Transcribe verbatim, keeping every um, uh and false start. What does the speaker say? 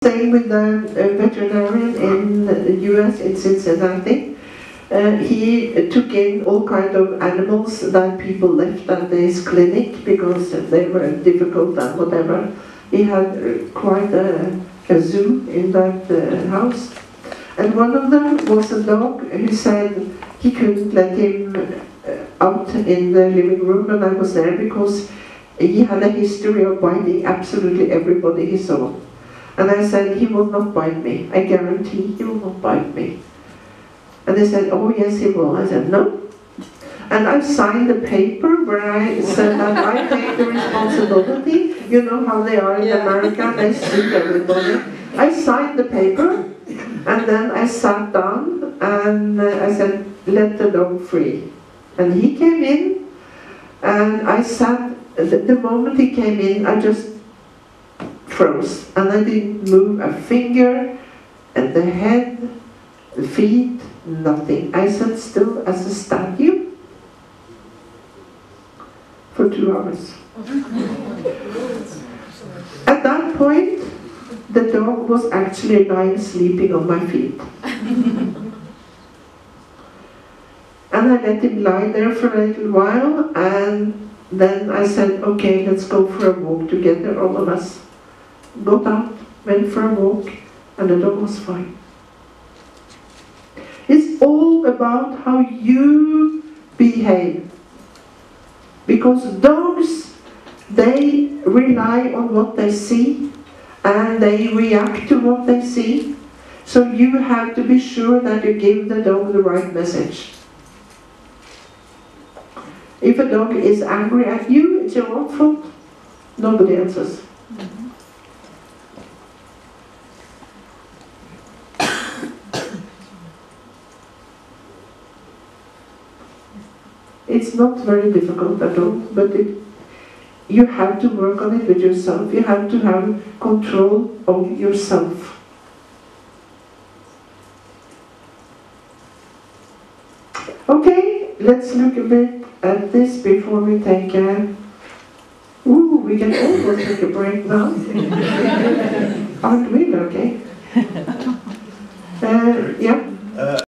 Same with the uh, veterinarian in the U S in Cincinnati. Uh, he uh, took in all kinds of animals that people left at his clinic because they were difficult and whatever. He had uh, quite a, a zoo in that uh, house. And one of them was a dog who said he couldn't let him uh, out in the living room when I was there because he had a history of biting absolutely everybody he saw. And I said, he will not bite me. I guarantee he will not bite me. And they said, oh yes, he will. I said, no. And I signed a paper where I said that I take the responsibility. You know how they are in yeah. America, they sue everybody. I signed the paper, and then I sat down, and uh, I said, let the dog free. And he came in, and I sat, the, the moment he came in, I just froze, and I didn't move a finger, and the head, the feet, nothing. I sat still as a statue for two hours. At that point, the dog was actually lying sleeping on my feet. And I let him lie there for a little while, and then I said, okay, let's go for a walk together, all of us. Got out, went for a walk, and the dog was fine. It's all about how you behave. Because dogs, they rely on what they see, and they react to what they see. So you have to be sure that you give the dog the right message. If a dog is angry at you, it's your own fault. Nobody else's. It's not very difficult at all, but it, you have to work on it with yourself. You have to have control of yourself. Okay, let's look a bit at this before we take a... Ooh, we can almost take a break now. Aren't we? Okay. Uh, yeah.